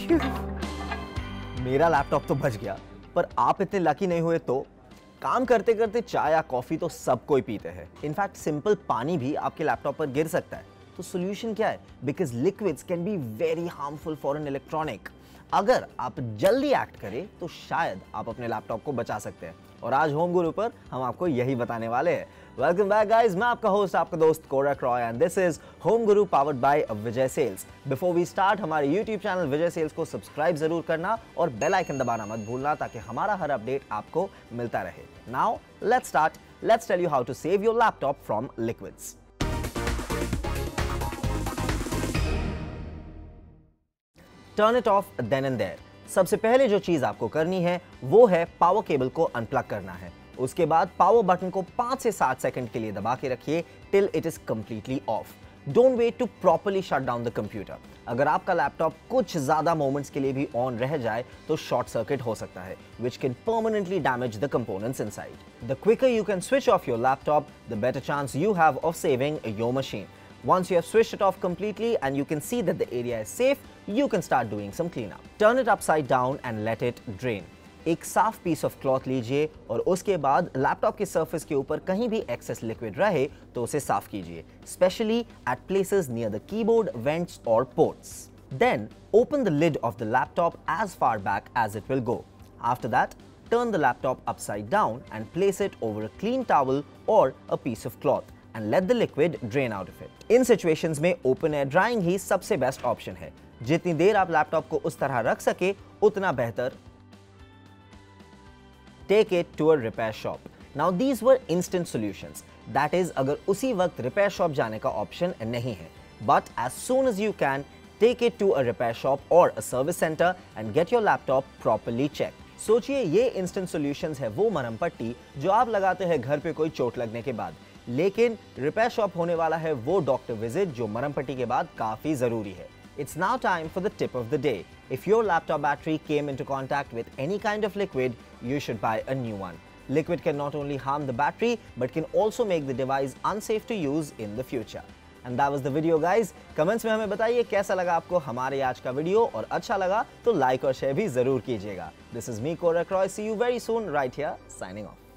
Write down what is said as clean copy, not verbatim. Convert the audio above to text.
मेरा लैपटॉप तो बच गया, पर आप इतने लकी नहीं हुए तो? काम करते करते चाय या कॉफी तो सब कोई पीते हैं। इनफैक्ट सिंपल पानी भी आपके लैपटॉप पर गिर सकता है। तो सोल्यूशन क्या है? Because liquids can be very harmful for an electronic. अगर आप जल्दी एक्ट करें तो शायद आप अपने लैपटॉप को बचा सकते हैं। और आज होम गुरु पर हम आपको यही बताने वाले हैं। वेलकम बैक गाइस, मैं आपका होस्ट, आपका दोस्त Korak Roy, and this is home guru powered by Vijay Sales. Before we start, हमारे यूट्यूब चैनल विजय सेल्स को सब्सक्राइब जरूर करना और बेल आइकन दबाना मत भूलना ताकि हमारा हर अपडेट आपको मिलता रहे। Now let's start. Let's tell you how to save your laptop from liquids. Turn it off then and there. सबसे पहले जो चीज आपको करनी है वो है पावर केबल को अनप्लग करना है। उसके बाद पावर बटन को 5 से 7 सेकंड के लिए दबा के रखिए till it is completely off. Don't wait to properly shut down the computer. अगर आपका लैपटॉप कुछ ज्यादा मोमेंट्स के लिए भी ऑन रह जाए तो शॉर्ट सर्किट हो सकता है, which can permanently damage the components inside. The quicker you can switch off your laptop, the better chance you have of saving your machine. Once you have switched it off completely and you can see that the area is safe, you can start doing some cleanup. Turn it upside down and let it drain. एक साफ piece of cloth लीजिए और उसके बाद laptop के surface के ऊपर कहीं भी एक्सेस लिक्विड रहे तो उसे साफ कीजिए, specially at places near the keyboard, vents और ports. Then open the lid of the laptop as far back as it will go. After that, turn the laptop upside down and place it over a clean towel or a piece of cloth and let the liquid drain out of it. इन situations में open air drying ही सबसे best option है। जितनी देर आप laptop को उस तरह रख सके उतना बेहतर। Take it to a repair shop. Now these were instant solutions. That is, अगर उसी वक्त repair shop जाने का ऑप्शन नहीं है, but as soon as you can, take it to a repair shop or a service center and get your laptop properly checked. सोचिए, ये instant solutions है वो मरहम पट्टी जो आप लगाते हैं घर पे कोई चोट लगने के बाद, लेकिन रिपेयर शॉप होने वाला है वो डॉक्टर विजिट जो मरहम पट्टी के बाद काफी जरूरी है। It's now time for the tip of the day. If your laptop battery came into contact with any kind of liquid, you should buy a new one. Liquid can not only harm the battery, but can also make the device unsafe to use in the future. And that was the video, guys. Comments में हमें बताइए कैसा लगा आपको हमारे आज का video, और अच्छा लगा तो लाइक और शेयर भी जरूर कीजिएगा। This is me, Korak Roy. See you very soon right here, signing off.